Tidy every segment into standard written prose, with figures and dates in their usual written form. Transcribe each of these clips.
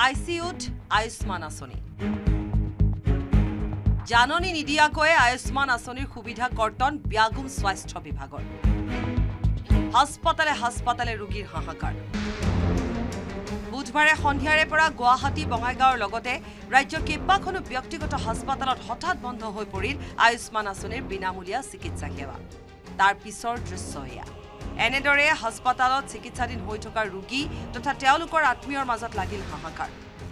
ICUত Ayushman Asami. Janoni Nidiakoe Ayushman Asami Hubida Korton, Biagum Swastro Bibagor. Hospitale Rugir Hahakar. বুধবাৰে সন্ধিয়াৰে পৰা গুৱাহাটী বঙাইগাঁৱৰ লগতে ৰাজ্যৰ কেইবাখনো ব্যক্তিগত হাস্পতালত হঠাৎ বন্ধ হৈ পৰিল আয়ুষ্মান আঁচনিৰ বিনামূলীয়া চিকিৎসা সেৱা তাৰ পিছৰ দৃশ্য এয়া এনেদৰে হাস্পতালত চিকিৎসাধীন হৈ থকা ৰোগী তথা তেওঁলোকৰ আত্মীয়ৰ মাজত লাগিল হাহাকাৰ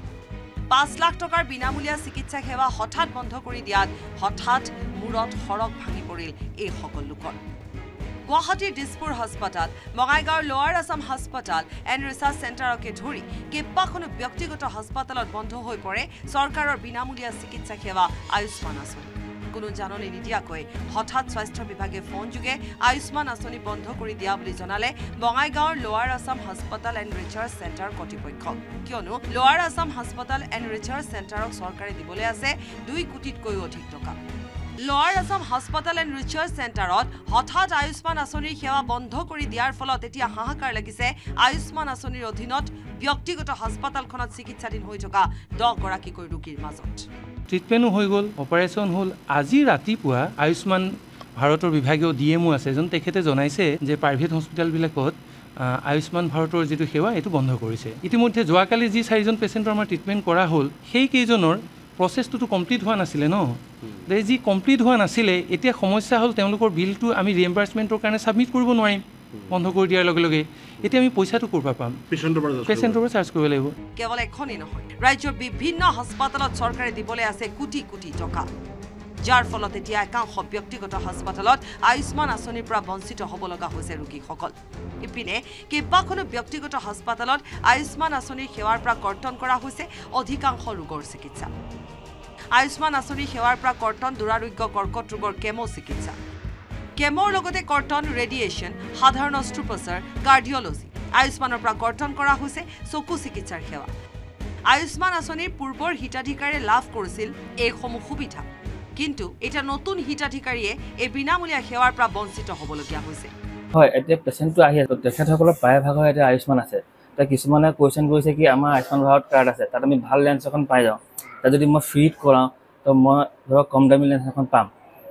5 লাখ টকাৰ বিনামূলীয়া চিকিৎসা সেৱা হঠাৎ বন্ধ কৰি দিয়াত হঠাৎ মূৰত হৰক ভাঙি পৰিল এই সকল লোকৰ Guwahati Dispur Hospital, Bongaigaon Lower Assam Hospital and Research Center ke dhuri keibakhono byaktigoto hospitalot bondho hoi pore sarkarer binamulia chikitsa sewa Ayushman Asami কোনো জাননী নিদিয়াকৈ হঠাৎ স্বাস্থ্য বিভাগে ফোন যোগে আয়ুষ্মান আঁচনি বন্ধ কৰি দিয়া বুলি জনালে বঙাইগাঁৱৰ লোৱাৰ আসাম হাস্পতাল এণ্ড ৰিচাৰ্চ চেণ্টাৰ কৰ্তৃপক্ষক কিয়নো লোৱাৰ আসাম হাস্পতাল এণ্ড ৰিচাৰ্চ চেণ্টাৰক চৰকাৰে দিবলৈ আছে 2 কোটিতকৈ অধিক টকা Lower Assam Hospital and Research Centerot হঠাৎ আয়ুষ্মান আঁচনিৰ সেৱা বন্ধ কৰি দিয়াৰ ফলত এতিয়া হাহাকাৰ লাগিছে আয়ুষ্মান আঁচনিৰ অধীনত ব্যক্তিগত হাস্পতালখনত চিকিৎসাধীন হৈ থকা 10 গৰাকীকৈ ৰোগীৰ মাজত ট্ৰিটমেন্ট হৈ গল অপাৰেচন হল আজি ৰাতিপুৱা আয়ুষ্মান ভাৰতৰ বিভাগীয় ডিএমও আছে জন তেখেতে জনাইছে যে প্ৰাইভেট হস্পিটাল বিলাকত আয়ুষ্মান ভাৰতৰ যেটো সেৱা এটো বন্ধ কৰিছে ইতিমধ্যে যোৱাকালি যি 4 জন পেশেন্টৰ আমাৰ ট্ৰিটমেন্ট কৰা হল সেই কেইজনৰ প্ৰসেছটো তো কমপ্লিট হোৱা নাছিলে ন যি কমপ্লিট হোৱা নাছিলে এতিয়া সমস্যা হল তেওঁলোকৰ বিলটো আমি ৰিএম্বাৰ্সমেন্টৰ কাৰণে সাবমিট কৰিব নোৱাৰিম বন্ধ কৰি দিয়াৰ লগে লগে এতিয়া আমি পইচাটো কৰবা পাম পেশেন্টৰ চাৰ্জ কৰিব লাগিব কেৱল এখনি নহয় ৰাজ্যৰ বিভিন্ন হাস্পতালত চৰকাৰে দিবলৈ আছে কোটি কোটি টকা যাৰ ফলত এতিয়া একাংশ ব্যক্তিগত হাস্পতালত আয়ুষ্মান আঁচনিৰ পৰা বঞ্চিত হ'ব লগা হৈছে ৰোগীসকল ইপিনে কেইবাখনো ব্যক্তিগত হাস্পতালত আয়ুষ্মান আঁচনিৰ সেৱাৰ পৰা কৰ্তন কৰা হৈছে অধিকাংশ ৰোগৰ চিকিৎসা আয়ুষ্মান আঁচনিৰ সেৱাৰ পৰা কৰ্তন দুৰাৰোগ্য কৰ্কট ৰোগৰ কেমো চিকিৎসা কেমোৰ লগতে কৰ্তন ৰেডিয়েশ্যন সাধাৰণ অস্ত্ৰোপচাৰ কাৰ্ডিঅলজি আয়ুষ্মানৰ পৰা কৰ্তন কৰা হৈছে চকু চিকিৎসাৰ সেৱা আয়ুষ্মান আঁচনিৰ পূৰ্বৰ হিতাধিকাৰীয়ে লাভ কৰিছিল এই সমূহ সুবিধা কিন্তু এটা নতুন হিতাধিকাৰীয়ে এই বিনামূলীয়া সেৱাৰ পৰা বঞ্চিত হ'বলগীয়া হৈছে হয় এতিয়া পেশেন্টটো আহি আছে তেখেতসকলৰ প্ৰায়ভাগৰ এটা আয়ুষ্মান আছে তা কিছুমানে কোৱেশ্চন কৰিছে কি আমাৰ আয়ুষ্মান ভাৰত কাৰ্ড আছে তাত আমি ভাল লেন্স এখন পাই যাওঁ তা যদি মই ফ্ৰীত কৰাও তো মই ধৰক কম দামী লেন্স এখন পাম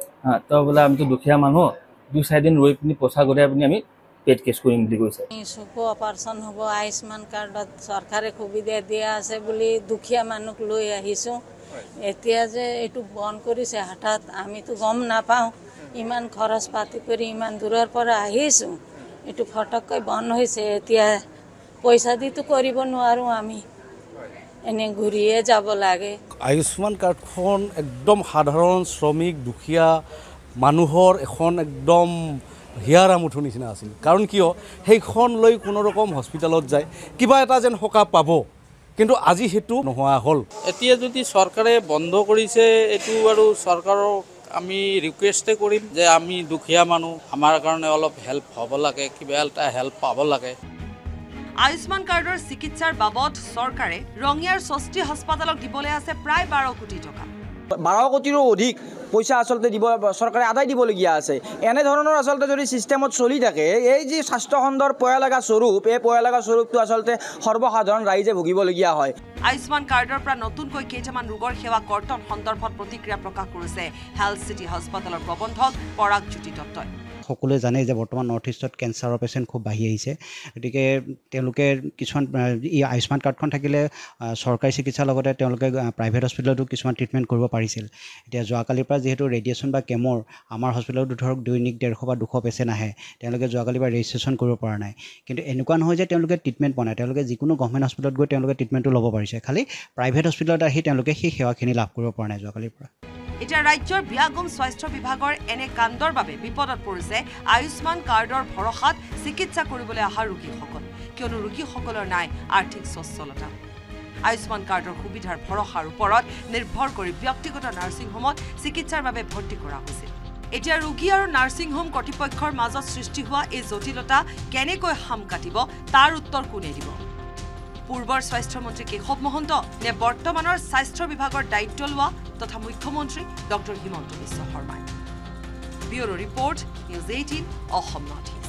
তো বলা আমি তো দুখীয়া মানুহ 2-4 দিন ৰৈ পিনি পইচা গৰে আপুনি আমি পেড কেছ কৰিম বুলি কৈছে চকু অপাৰেচন হ'ব আয়ুষ্মান কাৰ্ডত চৰকাৰে সুবিধা দিয়া আছে বুলি দুখীয়া মানুহ লৈ আহিছো এতিয়া যে এটো বন কৰিছে হঠাৎ আমি তো গম নাপাও ইমান খৰচ পাতি কৰি ইমান দূৰৰ পৰা আহিছো এটো ফটককৈ বন হৈছে এতিয়া পইচা দি তো কৰিব নোৱাৰো আমি এনে ঘুৰিয়ে যাব লাগে আয়ুষ্মান কাৰ্ডখন একদম সাধাৰণ শ্ৰমিক দুখীয়া মানুহৰ এখন একদম হিয়াৰা মুঠু নিচিনা আছিল কাৰণ কিয় সেইখন লৈ কোনো ৰকম হস্পিটালত যায় কিবা এটা যেন হকা পাব কিন্তু আজি হেতু নোহোৱা হল এতিয়া যদি চৰকাৰে বন্ধ কৰিছে এটো আৰু চৰকাৰক আমি ৰিকুৱেষ্টে কৰিম যে আমি দুখীয়া মানুহ আমাৰ কাৰণে অলপ হেল্প হ'ব লাগে কিবা এটা হেল্প পাব লাগে আয়ুষ্মান কাৰ্ডৰ চিকিৎসাৰ বাবদ চৰকাৰে ৰঙিয়াৰ 60 হাস্পতালক দিবলৈ আছে প্ৰায় 12 কোটি টকা 12 কোটিৰো অধিক পইচা আসলতে দিব চৰকাৰে আদায় দিবলগীয়া আছে এনে ধৰণৰ আসলতে যদি সিস্টেমত চলি থাকে এই যে স্বাস্থ্য খণ্ডৰ পয়ালাগা স্বৰূপ এই পয়ালাগা স্বৰূপটো আসলতে সৰ্বসাধাৰণ ৰাইজে ভুগিবলগীয়া হয় আয়ুষ্মান কাৰ্ডৰ পৰা নতুনকৈ কেইটামান ৰোগৰ সেৱা কৰ্তন সন্দৰ্ভত প্ৰতিক্ৰিয়া প্ৰকাশ কৰিছে হেলথ সিটি হাস্পতালৰ প্ৰবন্ধক পৰাগ জ্যোতি দত্তই সকলোৱে জানে যে বৰ্তমান নৰ্থ ইষ্টত কেন্সাৰৰ পেশেন্ট খুব বাঢ়ি আহিছে গতিকে তেওঁলোকে কিছুমান এই আয়ুষ্মান কাৰ্ডখন থাকিলে চৰকাৰী চিকিৎসাৰ লগতে তেওঁলোকে প্ৰাইভেট হস্পিটেলতো কিছুমান ট্ৰিটমেন্ট কৰিব পাৰিছিল এতিয়া যোৱাকালিৰ পৰা যেহেতু ৰেডিয়েশ্যন বা কেমৰ আমাৰ হস্পিটেলত ধৰক দৈনিক 150 বা 200 পেশেন্ট আহে তেওঁলোকে যোৱাকালিৰ পৰা ৰেজিষ্ট্ৰেশ্যন কৰিব পৰা নাই কিন্তু এনেকুৱা নহয় যে তেওঁলোকে ট্ৰিটমেন্ট বনায় তেওঁলোকে যিকোনো গভৰ্ণমেণ্ট হস্পিটেলত গৈ তেওঁলোকে ট্ৰিটমেন্টটো ল'ব পাৰিছে খালি প্ৰাইভেট হস্পিটেলত আহি তেওঁলোকে সেই সেৱাখিনি লাভ কৰিব পৰা নাই যোৱাকালিৰ পৰা এতিয়া ৰাজ্যৰ বিয়াগম স্বাস্থ্য বিভাগৰ এনে কাণ্ডৰ বাবে বিপদত পৰিছে আয়ুষ্মান কাৰ্ডৰ ভৰসাত চিকিৎসা কৰিবলৈ অহা ৰোগীসকল কিয়নো ৰোগীসকলৰ নাই আৰ্থিক সচ্ছলতা আয়ুষ্মান কাৰ্ডৰ সুবিধাৰ ভৰসাৰ ওপৰত নিৰ্ভৰ কৰি ব্যক্তিগত নাৰ্ছিং হোমত চিকিৎসাৰ বাবে ভৰ্তি কৰা হৈছিল এতিয়া ৰোগী আৰু নাৰ্ছিং হোম কৰ্তৃপক্ষৰ মাজত সৃষ্টি হোৱা এই জটিলতা কেনেকৈ হাম কাটিব তাৰ উত্তৰ কোনে দিব পূৰ্বৰ স্বাস্থ্য মন্ত্ৰী কেশৱ মহন্ত নে বৰ্তমানৰ স্বাস্থ্য বিভাগৰ দায়িত্ব লোৱা তথা মুখ্যমন্ত্ৰী ডক্টৰ হিমন্ত বিশ্ব শৰ্মাই bureau report news 18 Assam north